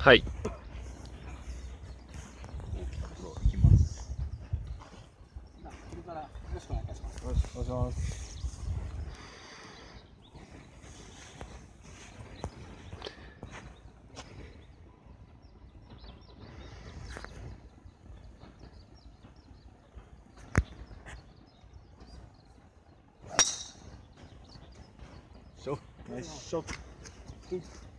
はい。 いきます。これからよろしくお願いいたします。 よろしくお願いします。ナイスショット。